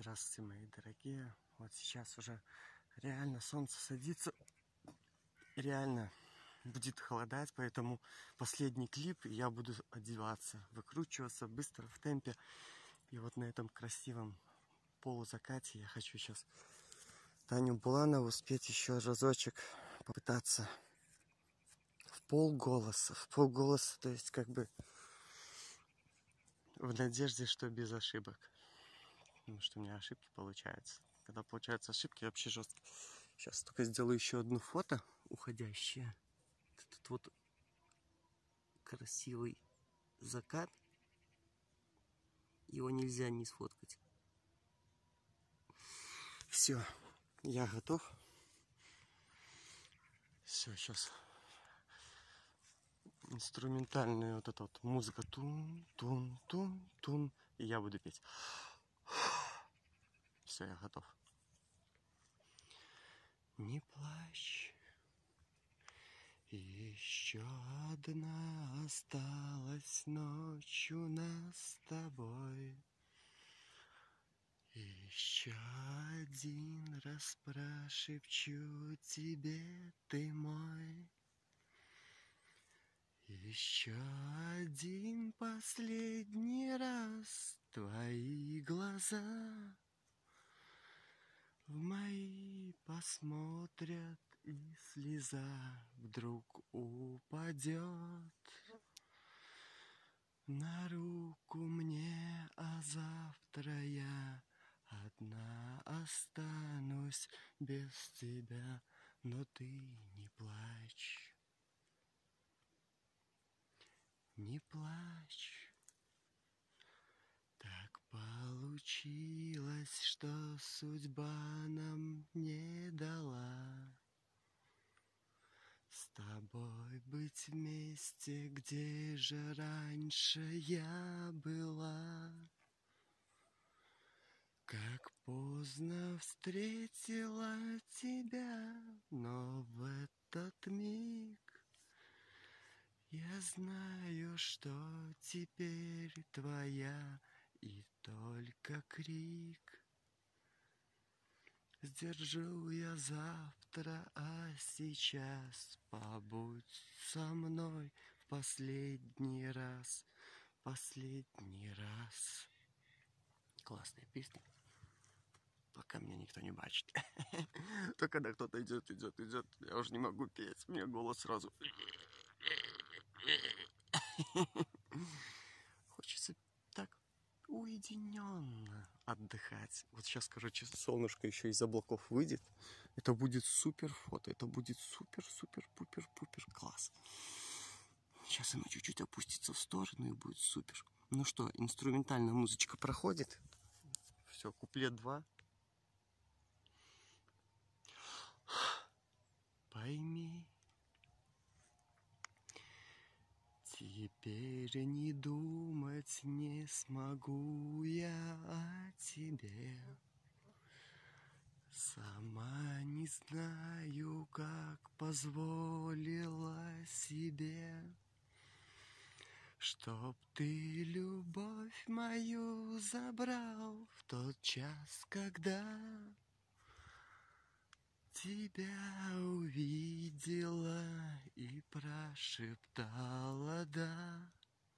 Здравствуйте, мои дорогие. Вот сейчас уже реально солнце садится. Реально будет холодать, поэтому последний клип, и я буду одеваться, выкручиваться быстро в темпе. И вот на этом красивом полузакате я хочу сейчас Таню Буланову спеть еще разочек, попытаться в полголоса, то есть как бы в надежде, что без ошибок. Потому что у меня ошибки получаются. Когда получаются ошибки, вообще жестко. Сейчас только сделаю еще одно фото уходящее. Этот вот красивый закат. Его нельзя не сфоткать. Все, я готов. Все, сейчас инструментальная вот эта вот музыка. Тун-тун-тун-тун. И я буду петь. Все, я готов. Не плачь. Еще одна осталась ночь у нас с тобой. Еще один раз прошепчу тебе, ты мой. Еще один последний раз твои глаза в мои посмотрят, и слеза вдруг упадет на руку мне, а завтра я одна останусь без тебя. Но ты не плачь, не плачь. Так получилось, что судьба нам не дала с тобой быть вместе, где же раньше я была. Как поздно встретила тебя, но в этот миг я знаю, что теперь твоя, и только крик сдержу я завтра, а сейчас побудь со мной в последний раз, последний раз. Классная песня. Пока меня никто не бачит. То когда кто-то идет, я уже не могу петь. У меня голос сразу. Хочется так уединенно отдыхать. Вот сейчас, короче, солнышко еще из облаков выйдет. Это будет супер фото. Это будет супер-пупер класс. Сейчас оно чуть-чуть опустится в сторону и будет супер. Ну что, инструментальная музычка проходит. Все, куплет 2. Пойми, теперь не думать не смогу я о тебе. Сама не знаю, как позволила себе, чтоб ты любовь мою забрал в тот час, когда тебя увидела и прошептала «да».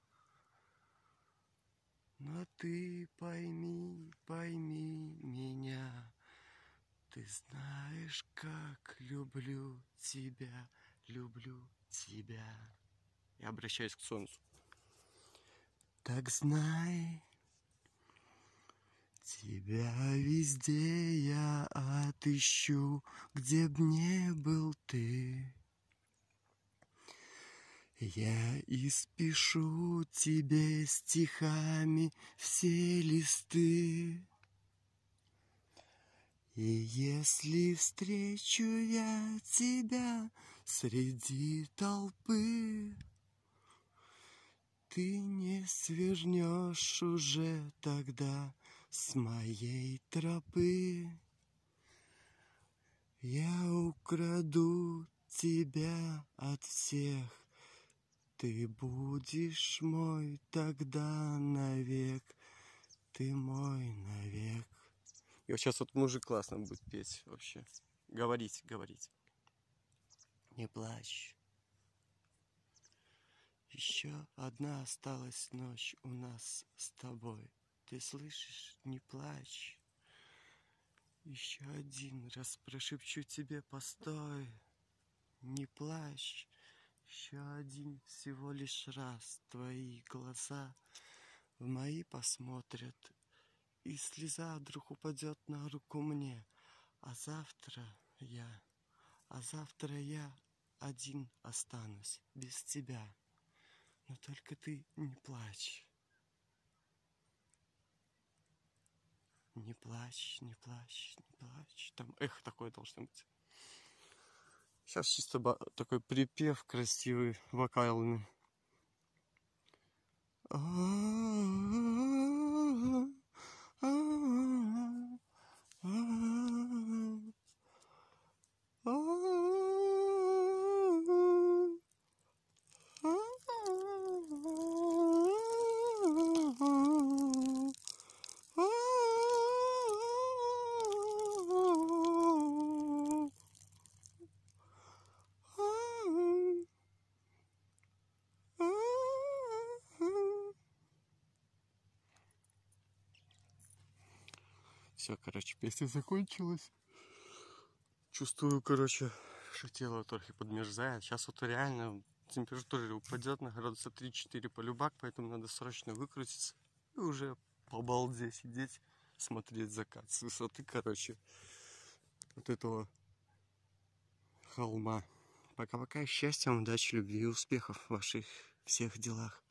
Но ты пойми, пойми меня, ты знаешь, как люблю тебя, люблю тебя. Я обращаюсь к солнцу. Так знай, тебя везде я отыщу, где б не был ты. Я испишу тебе стихами все листы. И если встречу я тебя среди толпы, ты не свернешь уже тогда с моей тропы. Я украду тебя от всех, ты будешь мой тогда навек, ты мой навек. И вот сейчас вот мужик классно будет петь вообще. Говорить. Не плачь. Еще одна осталась ночь у нас с тобой. Ты слышишь? Не плачь. Еще один раз прошепчу тебе: постой. Не плачь. Еще один всего лишь раз твои глаза в мои посмотрят, и слеза вдруг упадет на руку мне. А завтра я один останусь без тебя. Но только ты не плачь. Не плачь. Там эхо такое должно быть. Сейчас чисто такой припев красивый, вокальный. Все, короче, песня закончилась. Чувствую, короче, что тело трохи подмерзает. Сейчас вот реально температура упадет на градуса 3-4 полюбак, поэтому надо срочно выкрутиться и уже по балде сидеть, смотреть закат с высоты, короче, вот этого холма. Пока-пока, счастья, удачи, любви и успехов в ваших всех делах.